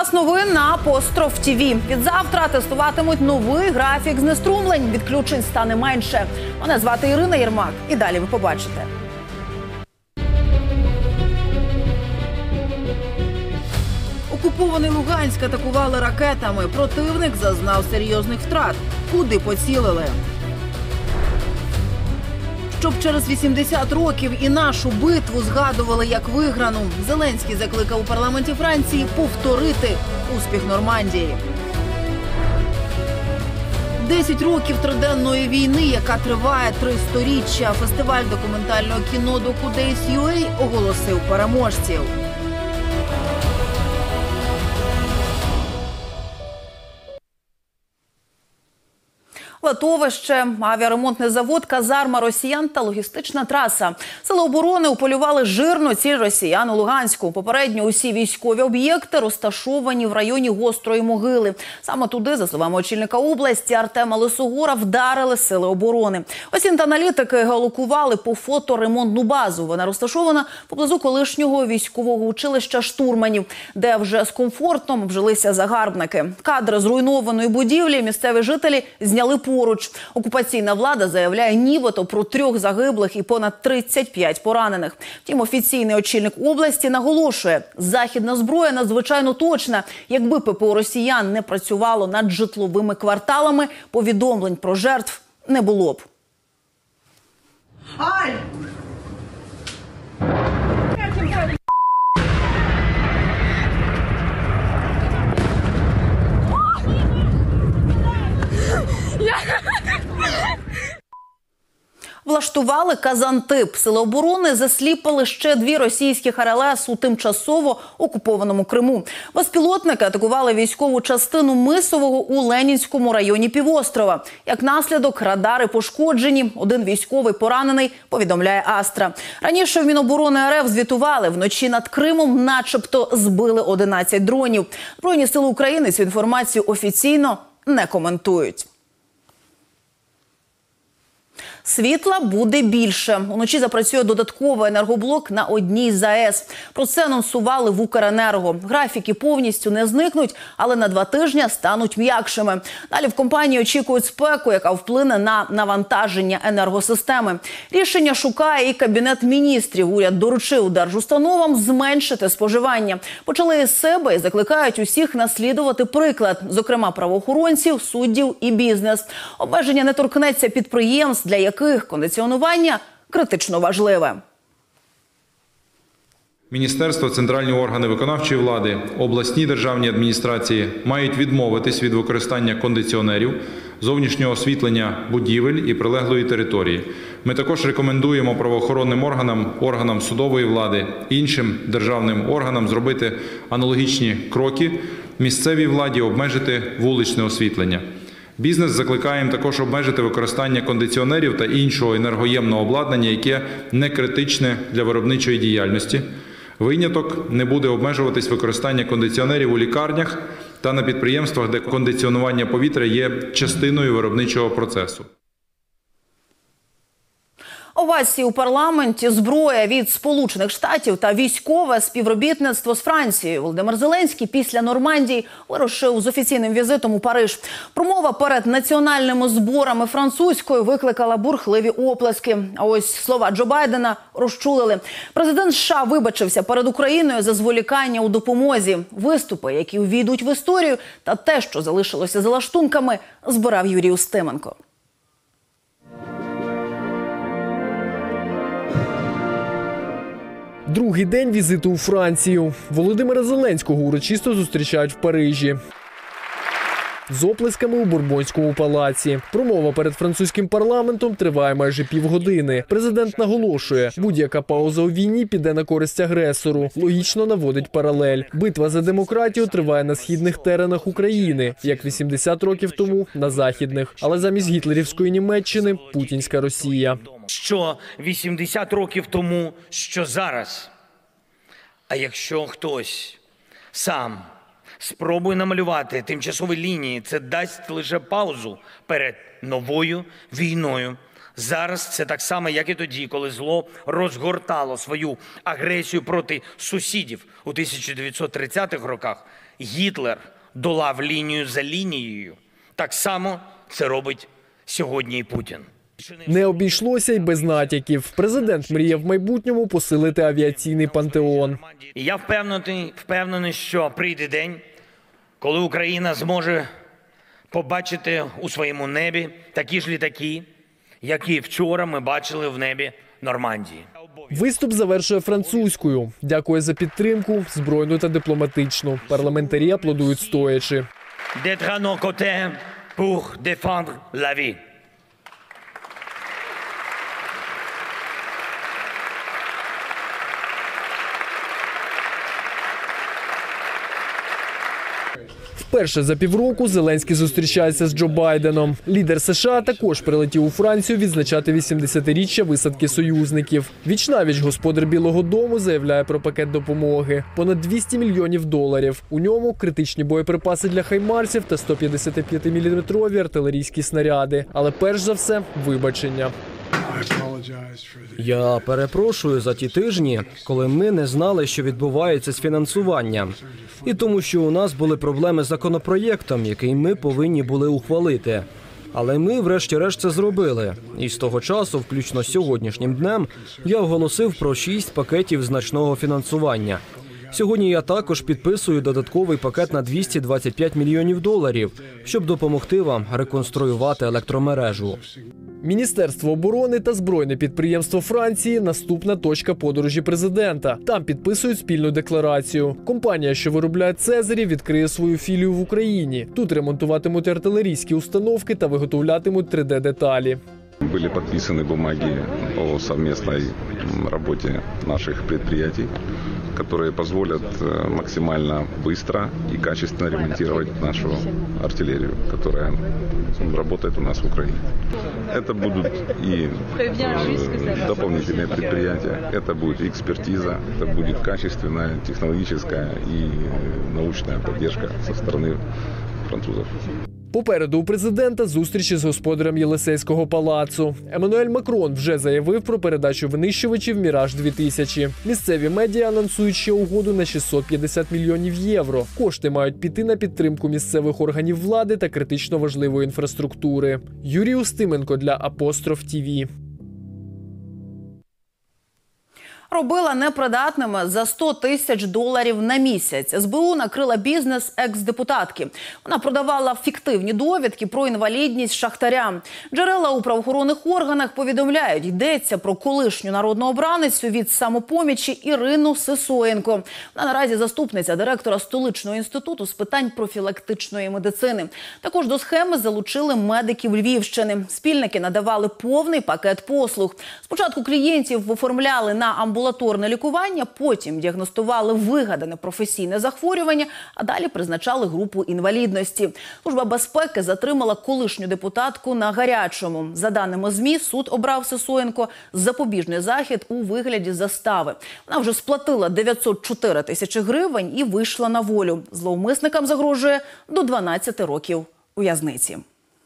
Час новин на Апостроф ТВ. Відзавтра тестуватимуть новий графік знеструмлень. Відключень стане менше. Мене звати Ірина Єрмак. І далі ви побачите. Окупований Луганськ атакували ракетами. Противник зазнав серйозних втрат. Куди поцілили? Щоб через 80 років і нашу битву згадували як виграну, Зеленський закликав у парламенті Франції повторити успіх Нормандії. 10 років триденної війни, яка триває 3 сторіччя. Фестиваль документального кіно «Docu-Days.UA» оголосив переможців. Литовище, авіаремонтний завод, казарма росіян та логістична траса. Сили оборони уполювали жирну ціль росіян у Луганську. Попередньо усі військові об'єкти розташовані в районі Гострої Могили. Саме туди, за словами очільника області Артема Лисогора, вдарили сили оборони. Осінт-аналітики геолокували по фото ремонтну базу. Вона розташована поблизу колишнього військового училища штурманів, де вже з комфортом вжилися загарбники. Кадри зруйнованої будівлі місцеві жителі зняли поруч. Окупаційна влада заявляє нібито про 3 загиблих і понад 35 поранених. Втім, офіційний очільник області наголошує, західна зброя надзвичайно точна. Якби ППО росіян не працювало над житловими кварталами, повідомлень про жертв не було б. Влаштували Казантип. Сили оборони засліпали ще 2 російських РЛС у тимчасово окупованому Криму. Безпілотники атакували військову частину Мисового у Ленінському районі півострова. Як наслідок, радари пошкоджені, 1 військовий поранений, повідомляє Астра. Раніше в Міноборони РФ звітували, вночі над Кримом начебто збили 11 дронів. Збройні сили України цю інформацію офіційно не коментують. Світла буде більше. Уночі запрацює додатковий енергоблок на одній з АЕС. Про це анонсували в Укренерго. Графіки повністю не зникнуть, але на 2 тижні стануть м'якшими. Далі в компанії очікують спеку, яка вплине на навантаження енергосистеми. Рішення шукає і Кабінет міністрів. Уряд доручив держустановам зменшити споживання. Почали із себе і закликають усіх наслідувати приклад, зокрема правоохоронців, суддів і бізнес. Обмеження не торкнеться підприємств, для яких кондиціонування критично важливе. Міністерство, центральні органи виконавчої влади, обласні державні адміністрації мають відмовитись від використання кондиціонерів, зовнішнього освітлення будівель і прилеглої території. Ми також рекомендуємо правоохоронним органам, органам судової влади, іншим державним органам зробити аналогічні кроки, місцевій владі обмежити вуличне освітлення. Бізнес закликаємо також обмежити використання кондиціонерів та іншого енергоємного обладнання, яке не критичне для виробничої діяльності. Виняток: не буде обмежуватись використання кондиціонерів у лікарнях та на підприємствах, де кондиціонування повітря є частиною виробничого процесу. Овації у парламенті, зброя від Сполучених Штатів та військове співробітництво з Францією. Володимир Зеленський після Нормандії вирушив з офіційним візитом у Париж. Промова перед національними зборами французькою викликала бурхливі оплески. А ось слова Джо Байдена розчулили. Президент США вибачився перед Україною за зволікання у допомозі. Виступи, які увійдуть в історію, та те, що залишилося за лаштунками, збирав Юрій Устименко. Другий день візиту у Францію. Володимира Зеленського урочисто зустрічають в Парижі. З оплесками у Бурбонському палаці. Промова перед французьким парламентом триває майже півгодини. Президент наголошує, будь-яка пауза у війні піде на користь агресору. Логічно наводить паралель. Битва за демократію триває на східних теренах України, як 80 років тому на західних. Але замість гітлерівської Німеччини – путінська Росія. Що 80 років тому, що зараз. А якщо хтось сам спробує намалювати тимчасові лінії, це дасть лише паузу перед новою війною. Зараз це так само, як і тоді, коли зло розгортало свою агресію проти сусідів у 1930-х роках. Гітлер долав лінію за лінією, так само це робить сьогодні і Путін. Не обійшлося й без натяків. Президент мріяв в майбутньому посилити авіаційний пантеон. І я впевнений, що прийде день, коли Україна зможе побачити у своєму небі такі ж літаки, які вчора ми бачили в небі Нормандії. Виступ завершує французькою. Дякує за підтримку, збройну та дипломатичну. Парламентарі аплодують стоячи. D'être à nos côtés pour défendre la vie. Вперше за півроку Зеленський зустрічається з Джо Байденом. Лідер США також прилетів у Францію відзначати 80-річчя висадки союзників. Віч-навіч господар Білого дому заявляє про пакет допомоги. Понад $200 мільйонів. У ньому критичні боєприпаси для хаймарсів та 155-мм артилерійські снаряди. Але перш за все – вибачення. Я перепрошую за ті тижні, коли ми не знали, що відбувається з фінансуванням. І тому, що у нас були проблеми з законопроєктом, який ми повинні були ухвалити. Але ми, врешті-решт, це зробили. І з того часу, включно з сьогоднішнім днем, я оголосив про 6 пакетів значного фінансування. Сьогодні я також підписую додатковий пакет на $225 мільйонів, щоб допомогти вам реконструювати електромережу. Міністерство оборони та збройне підприємство Франції – наступна точка подорожі президента. Там підписують спільну декларацію. Компанія, що виробляє «Цезарі», відкриє свою філію в Україні. Тут ремонтуватимуть артилерійські установки та виготовлятимуть 3D-деталі. Были подписаны бумаги о совместной работе наших предприятий, которые позволят максимально быстро и качественно ремонтировать нашу артиллерию, которая работает у нас в Украине. Это будут и дополнительные предприятия, это будет экспертиза, это будет качественная технологическая и научная поддержка со стороны французов. Попереду у президента зустрічі з господарем Єлисейського палацу. Еммануель Макрон вже заявив про передачу винищувачів «Міраж-2000». Місцеві медіа анонсують ще угоду на $650 мільйонів. Кошти мають піти на підтримку місцевих органів влади та критично важливої інфраструктури. Юрій Устименко для Апостроф ТІВІ. Робила непридатними за $100 000 на місяць. СБУ накрила бізнес екс-депутатки. Вона продавала фіктивні довідки про інвалідність шахтарям. Джерела у правоохоронних органах повідомляють, йдеться про колишню народну обраницю від «Самопомічі» Ірину Сисоєнко. Вона наразі заступниця директора столичного інституту з питань профілактичної медицини. Також до схеми залучили медиків Львівщини. Спільники надавали повний пакет послуг. Спочатку клієнтів оформляли на амбулаторне лікування, потім діагностували вигадане професійне захворювання, а далі призначали групу інвалідності. Служба безпеки затримала колишню депутатку на гарячому. За даними ЗМІ, суд обрав Сисоєнко запобіжний захід у вигляді застави. Вона вже сплатила 904 тисячі гривень і вийшла на волю. Зловмисникам загрожує до 12 років в'язниці.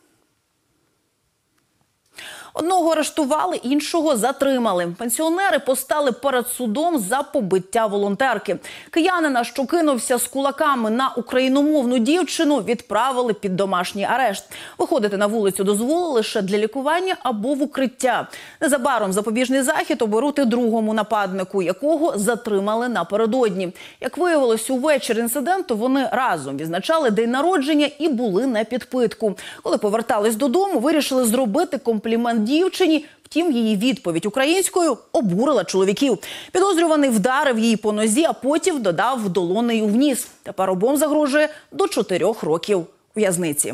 Одного арештували, іншого затримали. Пенсіонери постали перед судом за побиття волонтерки. Киянина, що кинувся з кулаками на україномовну дівчину, відправили під домашній арешт. Виходити на вулицю дозволили лише для лікування або в укриття. Незабаром запобіжний захід оберуть і другому нападнику, якого затримали напередодні. Як виявилось, увечері інциденту вони разом відзначали день народження і були на підпитку. Коли повертались додому, вирішили зробити комплімент дівчині. Втім, її відповідь українською обурила чоловіків. Підозрюваний вдарив її по нозі, а потім додав долонею в ніс. Тепер обом загрожує до 4 років в'язниці.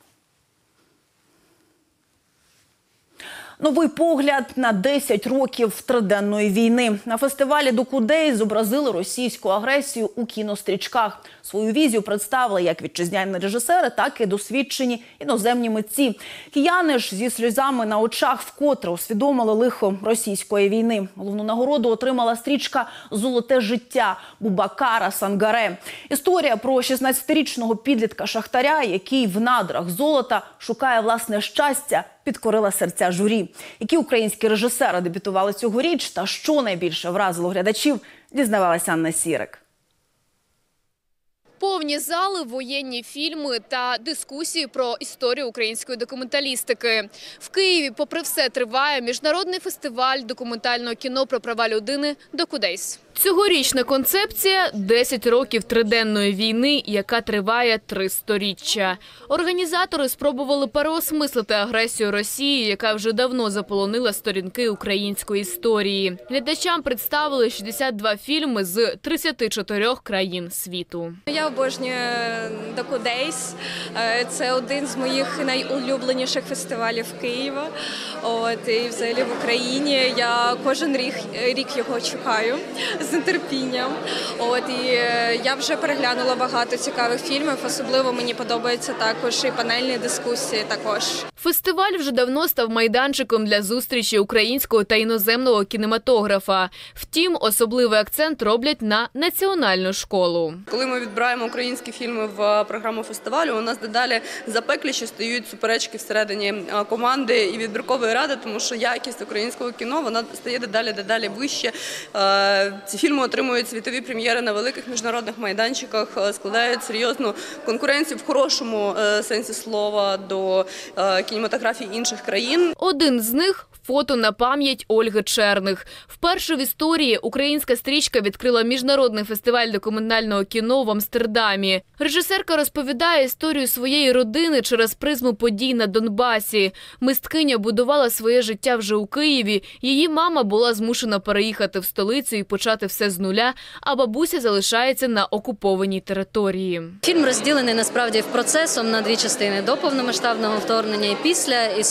Новий погляд на 10 років триденної війни. На фестивалі «Докудей» зобразили російську агресію у кінострічках. Свою візію представили як вітчизняні режисери, так і досвідчені іноземні митці. Кияни ж зі сльозами на очах вкотре усвідомили лихо російської війни. Головну нагороду отримала стрічка «Золоте життя» Бубакара Сангаре. Історія про 16-річного підлітка-шахтаря, який в надрах золота шукає власне щастя, підкорила серця журі. Які українські режисери дебютували цьогоріч та що найбільше вразило глядачів, дізнавалася Анна Сірик. Повні зали, воєнні фільми та дискусії про історію української документалістики. В Києві, попри все, триває міжнародний фестиваль документального кіно про права людини «Докудейс». Цьогорічна концепція – 10 років триденної війни, яка триває 3 сторіччя. Організатори спробували переосмислити агресію Росії, яка вже давно заполонила сторінки української історії. Глядачам представили 62 фільми з 34 країн світу. Я обожнюю «Докудейс». Це один з моїх найулюбленіших фестивалів Києва. І взагалі в Україні. Я кожен рік його чекаю з нетерпінням. І я вже переглянула багато цікавих фільмів. Особливо мені подобаються також і панельні дискусії також. Фестиваль вже давно став майданчиком для зустрічі українського та іноземного кінематографа. Втім, особливий акцент роблять на національну школу. Коли ми відбираємо українські фільми в програму фестивалю, у нас дедалі запекліші стають суперечки всередині команди і відбіркової ради, тому що якість українського кіно вона стає дедалі вище. Ці фільми отримують світові прем'єри на великих міжнародних майданчиках, складають серйозну конкуренцію в хорошому сенсі слова до кінематографії інших країн. Один з них – фото на пам'ять Ольги Черних. Вперше в історії українська стрічка відкрила міжнародний фестиваль документального кіно в Амстердамі. Режисерка розповідає історію своєї родини через призму подій на Донбасі. Мисткиня будувала своє життя вже у Києві. Її мама була змушена переїхати в столицю і почати все з нуля, а бабуся залишається на окупованій території. Фільм розділений насправді процесом на 2 частини – до повномасштабного вторгнення і після. І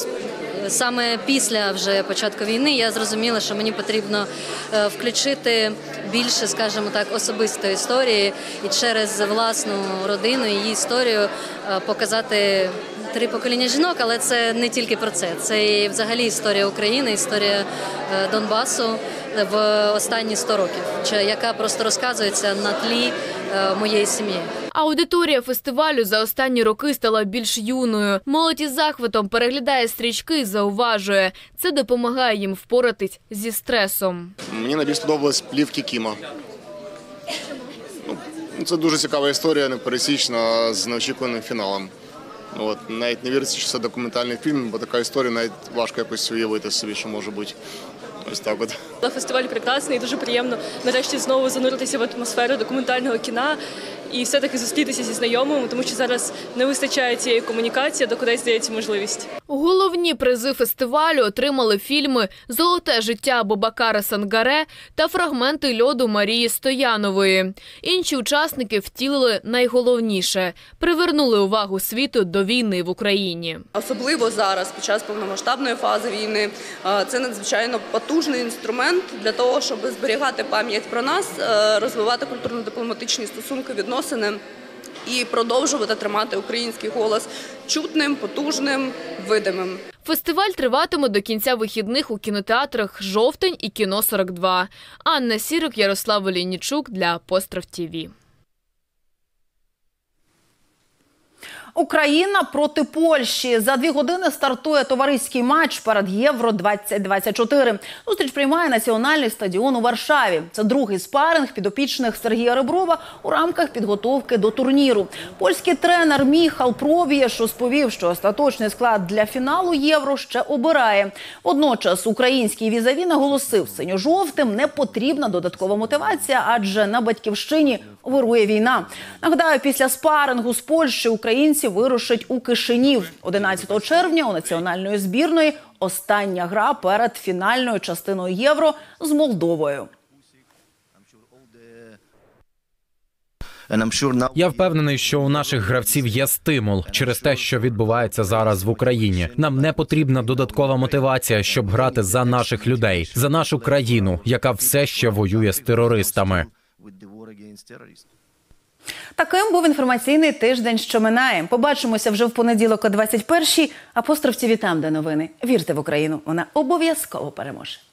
саме після вже початку війни я зрозуміла, що мені потрібно включити більше, скажімо так, особистої історії і через власну родину, її історію показати 3 покоління жінок, але це не тільки про це. Це і взагалі історія України, історія Донбасу в останні 100 років, яка просто розказується на тлі моєї сім'ї. Аудиторія фестивалю за останні роки стала більш юною. Молодь із захватом переглядає стрічки і зауважує. Це допомагає їм впоратись зі стресом. Мені найбільш сподобалась «Плівки Кіма». Це дуже цікава історія, непересічна, з неочікуваним фіналом. Навіть не віриться, що це документальний фільм, бо така історія навіть важко якось уявити собі, що може бути. Ось так от. Фестиваль прекрасний, дуже приємно нарешті знову зануритися в атмосферу документального кіна і все-таки зустрітися зі знайомими, тому що зараз не вистачає цієї комунікації, до кудись здається можливість. Головні призи фестивалю отримали фільми «Золоте життя» Абубакара Сангаре та «Фрагменти льоду» Марії Стоянової. Інші учасники втілили найголовніше – привернули увагу світу до війни в Україні. Особливо зараз, під час повномасштабної фази війни, це надзвичайно потужний інструмент для того, щоб зберігати пам'ять про нас, розвивати культурно-дипломатичні стосунки, відносини і продовжувати тримати український голос чутним, потужним, видимим. Фестиваль триватиме до кінця вихідних у кінотеатрах «Жовтень» і «Кіно 42». Анна Сірок, Ярослав Олійнічук для Апостроф ТІВІ. Україна проти Польщі. За 2 години стартує товариський матч перед Євро-2024. Зустріч приймає національний стадіон у Варшаві. Це другий спаринг підопічних Сергія Реброва у рамках підготовки до турніру. Польський тренер Міхал Провієш розповів, що остаточний склад для фіналу Євро ще обирає. Водночас український візаві наголосив, синьо-жовтим не потрібна додаткова мотивація, адже на батьківщині вирує війна. Нагадаю, після спарингу з Польщі українці вирушать у Кишинів. 11 червня у національної збірної остання гра перед фінальною частиною Євро з Молдовою. Я впевнений, що у наших гравців є стимул через те, що відбувається зараз в Україні. Нам не потрібна додаткова мотивація, щоб грати за наших людей, за нашу країну, яка все ще воює з терористами. Таким був інформаційний тиждень, що минає. Побачимося вже в понеділок о 21-й. Апостроф ТІВІ там, де новини. Вірте в Україну, вона обов'язково переможе.